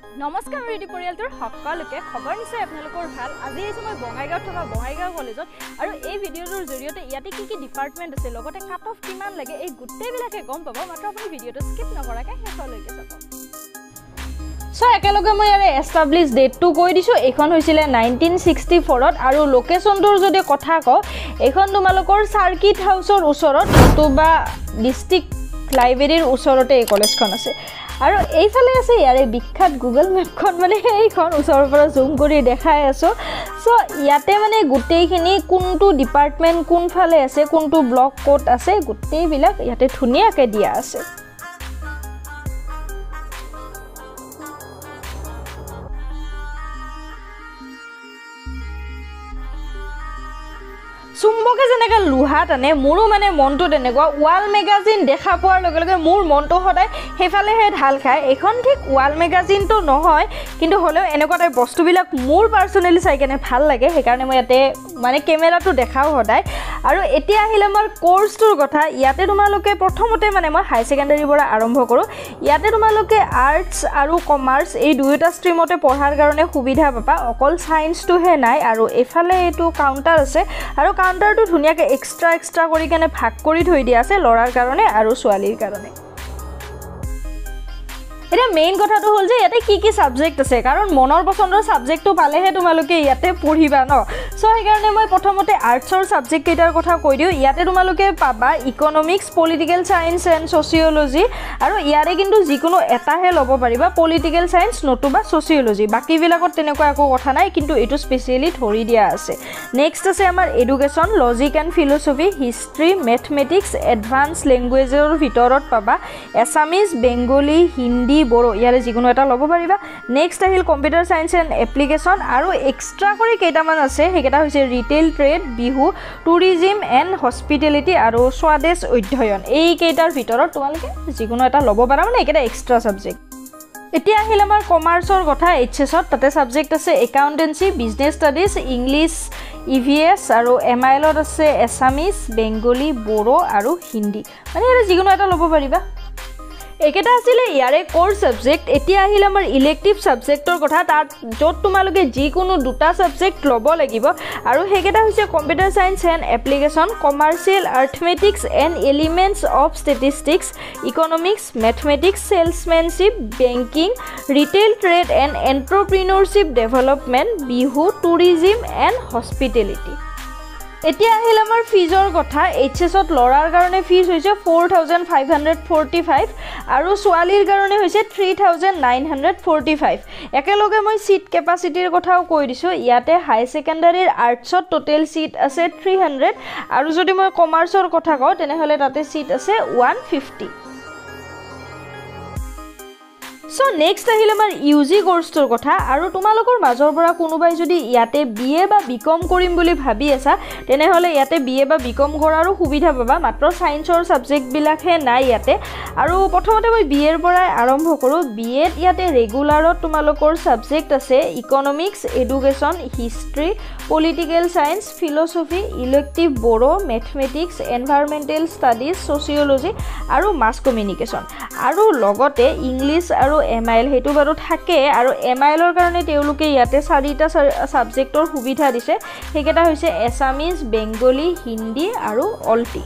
নমস্কাৰ ৰেডি পৰিয়ালটোৰ সকলোকে খবৰ নিশ্চয় আপোনালোকৰ ভাল আজি এই সময় বঙাইগাঁৱত থকা বঙাইগাঁও কলেজত আৰু এই ভিডিঅ'টোৰ জৰিয়তে ইয়াতে কি ডিপাৰ্টমেণ্ট আছে লগতে কাট অফ কিমান লাগে এই গোটেইবিলাকে গম পাব মাত্ৰ আপুনি ভিডিঅ'টো স্কিপ নকৰাকৈ শেষলৈকে চাব সো একেলগে মই ইয়াৰে এষ্টাব্লিছ ডেটটো কৈ দিছোঁ এইখন হৈছিলে 1964ত আৰু লোকেশ্যনটোৰ যদি কথা কওঁ এইখন তোমালোকৰ চাৰ্কিট হাউচৰ ওচৰত নতুবা ডিষ্ট্ৰিক্ট লাইব্ৰেৰীৰ ওচৰতে এই কলেজখন আছে আৰু এইফালে আছে ইয়াৰে বিখ্যাত গুগল মেপখন মানে এইখন ওচৰৰ পৰা জুম কৰি দেখাই আছোঁ সো ইয়াতে মানে গোটেইখিনি কোনটো ডিপাৰ্টমেণ্ট কোনফালে আছে কোনটো ব্লক ক'ত আছে গোটেইবিলাক ইয়াতে ধুনীয়াকৈ দিয়া আছে চুম্বকে যেনেকৈ লোহা টানে মোৰো মানে মনটো তেনেকুৱা ৱাল মেগাজিন দেখা পোৱাৰ লগে লগে মোৰ মনটো সদায় সেইফালেহে ঢাল খায় এইখন ঠিক ৱাল মেগাজিনটো নহয় কিন্তু হ'লেও এনেকুৱা টাইপ বস্তুবিলাক মোৰ পাৰ্চনেলি চাই কেনে ভাল লাগে সেইকাৰণে মই ইয়াতে মানে কেমেৰাটো দেখাওঁ সদায় আৰু এতিয়া আহিলে আমাৰ কোৰ্চটোৰ কথা ইয়াতে তোমালোকে প্ৰথমতে মানে মই হাই ছেকেণ্ডাৰীৰ পৰা আৰম্ভ কৰোঁ ইয়াতে তোমালোকে আৰ্টছ আৰু কমাৰ্চ এই দুয়োটা ষ্ট্ৰীমতে পঢ়াৰ কাৰণে সুবিধা পাবা অকল ছায়েন্সটোহে নাই আৰু এফালে এইটো কাউণ্টাৰ আছে আৰু কাউণ্টাৰটো ধুনীয়াকৈ এক্সট্ৰা কৰি কেনে ভাগ কৰি থৈ দিয়া আছে ল'ৰাৰ কাৰণে আৰু ছোৱালীৰ কাৰণে এটা মেইন কথাটো হ'ল যে ইয়াতে কি সাবজেক্ট আছে কাৰণ মনৰ পছন্দৰ সাবজেক্টটো পালেহে তোমালোকে ইয়াতে পঢ়িবা ন সো সেইকাৰণে মই প্ৰথমতে আৰ্টছৰ সাবজেক্ট কেইটাৰ কথা কৈ দিওঁ ইয়াতে তোমালোকে পাবা economics political science and sociology আৰু ইয়াৰে কিন্তু যিকোনো এটাহে ল'ব পাৰিবা পলিটিকেল সায়েন্স নতুবা ছচিয়লজি বাকীবিলাকত তেনেকুৱা একো কথা নাই কিন্তু এইটো স্পেচিয়েলি ধৰি দিয়া আছে নেক্সট আছে আমাৰ education logic and philosophy history mathematics advance লেংগুৱেজৰ ভিতৰত পাবা এছামিজ বেংগলী হিন্দী বড়ো ইয়াৰে যিকোনো এটা ল'ব পাৰিবা নেক্সট আহিল কম্পিউটাৰ সায়েন্স এণ্ড এপ্লিকেশ্যন আৰু এক্সট্ৰা কৰি কেইটামান আছে সেইকেইটা হৈছে ৰিটেইল ট্ৰেড বিহু টুৰিজিম এণ্ড হস্পিটেলিটি আৰু স্বদেশ অধ্যয়ন এইকেইটাৰ ভিতৰত তোমালোকে যিকোনো এটা ল'ব পাৰা মানে এইকেইটা এক্সট্ৰা ছাবজেক্ট এতিয়া আহিল আমাৰ কমাৰ্চৰ কথা এইচএছত তাতে ছাবজেক্ট আছে accountancy business studies English EVS আৰু এমআইলত আছে এছামিজ বেংগলী বড়ো আৰু হিন্দী মানে ইয়াৰে যিকোনো এটা ল'ব পাৰিবা একেটা আছিলে ইয়াৰে কোৰ সাবজেক্ট এতিয়া আহিল আমাৰ ইলেক্টিভ সাবজেক্টৰ কথা তাত য'ত তোমালোকে যিকোনো দুটা সাবজেক্ট ল'ব লাগিব আৰু সেইকেইটা হৈছে computer science and application commercial arithmetics and elements of statistics economics mathematics salesmanship banking retail trade and entrepreneurship development বিহু টুৰিজিম এণ্ড হস্পিটেলিটি এতিয়া আহিল আমাৰ ফিজৰ কথা এইচএছত ল'ৰাৰ কাৰণে ফিজ হৈছে 4545 আৰু ছোৱালীৰ কাৰণে হৈছে 3945 একেলগে মই সিট কেপাচিটিৰ কথাও কৈ দিছোঁ ইয়াতে হাই ছেকেণ্ডাৰীৰ আৰ্টছত টোটেল সিট আছে 300 আৰু যদি মই কমাৰ্চৰ কথা কওঁ তেনেহ'লে তাতে সিট আছে 150 সো নেক্সট আহিল আমাৰ ইউজি কোৰ্সটোৰ কথা আৰু তোমালোকৰ মাজৰ পৰা কোনোবাই যদি ইয়াতে বিএ বা বিকম কৰিম বুলি ভাবি আছা তেনেহ'লে ইয়াতে বিএ বা বিকম কৰাৰো সুবিধা পাবা মাত্ৰ সায়েন্সৰ সাবজেক্টবিলাকহে নাই ইয়াতে আৰু প্ৰথমতে মই বিএৰ পৰাই আৰম্ভ কৰোঁ বিএত ইয়াতে ৰেগুলাৰত তোমালোকৰ সাবজেক্ট আছে economics education history political science philosophy elective Bodo mathematics environmental studies sociology আৰু মাছ কমিউনিকেশ্যন আৰু লগতে ইংলিছ আৰু এমআইএল হেতু বাৰু থাকে আৰু এমআইএলৰ কাৰণে তেওঁলোকে ইয়াতে চাৰিটা সাবজেক্টৰ সুবিধা দিছে সেইকেইটা হৈছে এছামিজ বেংগলী হিন্দী আৰু অলটি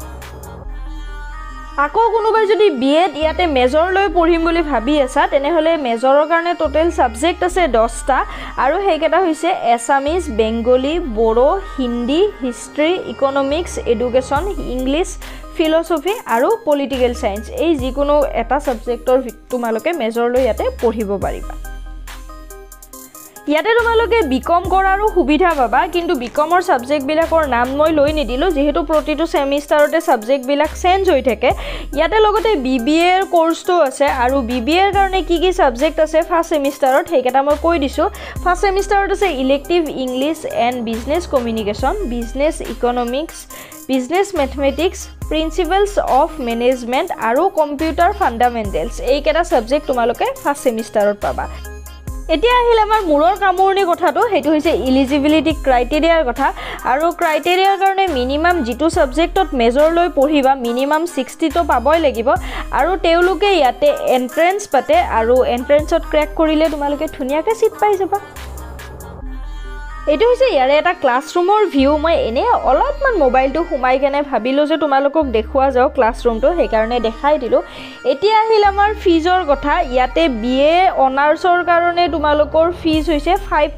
আকৌ কোনোবাই যদি বিএত ইয়াতে মেজৰ লৈ পঢ়িম বুলি ভাবি আছা তেনেহ'লে মেজৰৰ কাৰণে টোটেল সাবজেক্ট আছে 10টা আৰু সেইকেইটা হৈছে Assamese Bengali Bodo Hindi history economics education English philosophy আৰু পলিটিকেল সায়েন্স এই যিকোনো এটা সাবজেক্টৰ তোমালোকে মেজৰ লৈ ইয়াতে পঢ়িব পাৰিবা ইয়াতে তোমালোকে বিকম কৰাৰো সুবিধা পাবা কিন্তু বিকমৰ সাবজেক্টবিলাকৰ নাম মই লৈ নিদিলোঁ যেহেতু প্ৰতিটো সেমিষ্টাৰতে সাবজেক্টবিলাক চেঞ্জ হৈ থাকে ইয়াতে লগতে বিবিএৰ কোৰ্সটো আছে আৰু বিবিএৰ কাৰণে কি সাবজেক্ট আছে ফাৰ্ষ্ট সেমিষ্টাৰত সেইকেইটা মই কৈ দিছোঁ ফাৰ্ষ্ট সেমিষ্টাৰত আছে elective English and business communication business economics business mathematics principles of management আৰু কম্পিউটাৰ ফাণ্ডামেণ্টেলছ এইকেইটা সাবজেক্ট তোমালোকে ফাৰ্ষ্ট সেমিষ্টাৰত পাবা এতিয়া আহিল আমাৰ মূৰৰ কামুৰণি কথাটো হেতু হৈছে এলিজিবিলিটি ক্ৰাইটেৰিয়াৰ কথা আৰু ক্ৰাইটেৰিয়াৰ কাৰণে মিনিমাম যেটো সাবজেক্টত মেজৰ লৈ পঢ়িবা মিনিমাম 60 তো পাবই লাগিব আৰু তেওলোকে ইয়াতে এন্ট্ৰেন্স পাতে আৰু এন্ট্ৰেন্সত ক্ৰ্যাক কৰিলে তোমালোকে ধুনিয়াকে সিট পাই যাবা এটো হৈছে ইয়াৰে এটা ক্লাছৰুমৰ ভিউ মই এনে অলপমান মোবাইলটো ঘুমাই কেনে ভাবিলো যে তোমালোকক দেখুৱা যাও ক্লাছৰুমটো সেই কাৰণে দেখাই দিলো এতিয়া আহিল আমাৰ ফিজৰ কথা ইয়াতে বিএ অনাৰ্সৰ কাৰণে তোমালোকৰ ফিজ হৈছে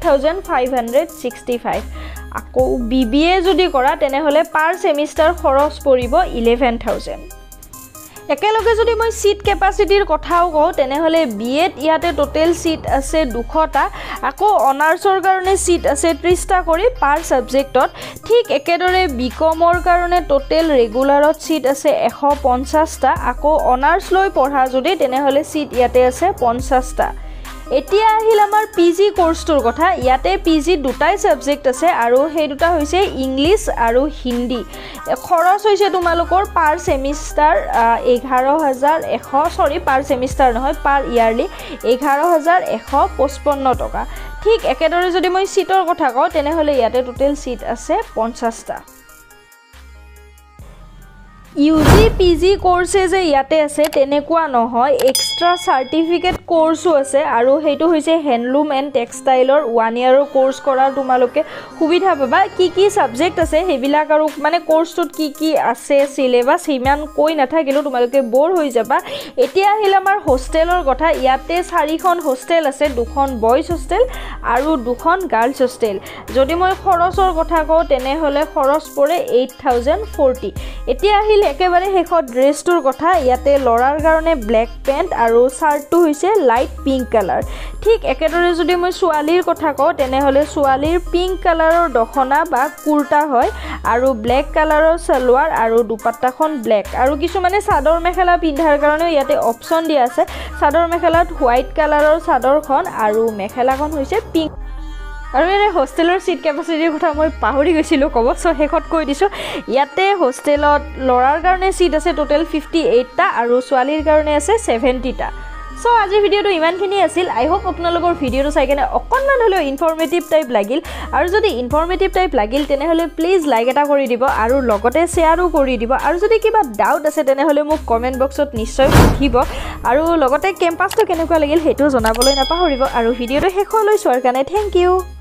5565 আকৌ বিবিএ যদি কৰা তেনে হলে পাৰ সেমিস্টাৰ খৰচ পৰিব 11000 একেলগে যদি মই সিট ক্যাপাসিটিৰ কথাও কও তেনে হলে বিএত ইয়াতে টোটাল সিট আছে 200টা আকৌ অনাৰ্সৰ কাৰণে সিট আছে 30টা কৰি পাৰ সাবজেক্টত ঠিক একেদৰে বিকমৰ কাৰণে টোটাল ৰেগুলাৰত সিট আছে 150টা আকৌ অনাৰ্স লৈ পঢ়া যদি তেনে হলে সিট ইয়াতে আছে 50টা এতিয়া আহিল আমাৰ পিজি কোৰ্সটোৰ কথা ইয়াতে পিজি দুটাই সাবজেক্ট আছে আৰু সেই দুটা হৈছে ইংলিশ আৰু হিন্দী খৰচ হৈছে তোমালোকৰ পাৰ সেমিস্টাৰ 11100 পাৰ সেমিস্টাৰ নহয় পাৰ ইয়াৰলি 11155 টকা ঠিক একেদৰে যদি মই সিটৰ কথা কও তেনে হলে ইয়াতে টোটাল সিট আছে 50টা ইউজি পিজি কোর্সে যে ইয়াতে আছে তেনেকুৱা নহয় এক্সট্ৰা সাৰ্টিফিকেট কোর্সও আছে আৰু হেতু হৈছে হ্যান্ডলুম এন্ড টেক্সটাইলৰ 1 ইয়াৰৰ কোর্স কৰাৰ তোমালোকে সুবিধা পাবা কি সাবজেক্ট আছে হেবিলাক আৰু মানে কোর্সটোত কি আছে সিলেবাস হিমান কৈ নাথাকিলো তোমালোকে বৰ হৈ যাবা এতিয়া আহিল আমাৰ হোস্টেলৰ কথা ইয়াতে 4খন হোস্টেল আছে দুখন বয়জ হোস্টেল আৰু দুখন গাৰ্লছ হোস্টেল যদি মই খৰচৰ কথা কও তেনে হলে খৰচ পৰে 8040 এতিয়া আহিল একেবাৰে হেখত ড্ৰেছটোৰ কথা ইয়াতে লৰাৰ কাৰণে ব্ল্যাক পেন্ট আৰু শাৰ্টটো হৈছে লাইট পিংক কালাৰ ঠিক একেদৰে যদি মই ছোৱালীৰ কথা কও তেনে হলে ছোৱালীৰ পিংক কালাৰৰ দখনা বা কুৰ্তা হয় আৰু ব্ল্যাক কালাৰৰ সালোৱাৰ আৰু দুপাট্টাখন ব্ল্যাক আৰু কিছু মানে চাদৰ মেখেলা পিন্ধাৰ কাৰণে ইয়াতে অপচন দিয়া আছে চাদৰ মেখেলাত হোৱাইট কালাৰৰ চাদৰখন আৰু মেখেলাখন হৈছে পিংক আৰু এনে হোস্টেলৰ সিট ক্যাপাসিটিৰ কথা মই পাহৰি গৈছিলো কব সো হেখত কৈ দিছো ইয়াতে হোস্টেলত লৰাৰ কাৰণে সিট আছে টোটাল 58টা আৰু ছোৱালীৰ কাৰণে আছে 70টা সো আজি ভিডিওটো ইমানখিনি আছিল আই হোপ আপোনালোকৰ ভিডিওটো চাই কেনে অকনমান হলেও ইনফৰমেটিভ টাইপ লাগিল আৰু যদি ইনফৰমেটিভ টাইপ লাগিল তেনে হলে প্লিজ লাইক এটা কৰি দিব আৰু লগতে শেয়াৰও কৰি দিব আৰু যদি কিবা ডাউট আছে তেনে হলে মোক কমেন্ট বক্সত নিশ্চয় লিখিব আৰু লগতে কেম্পাসটো কেনেকুৱা লাগিল হেতু জনাবলৈ নাপাহৰিব আৰু ভিডিওটো শেষলৈ চোৱাৰ কাৰণে থ্যাংক ইউ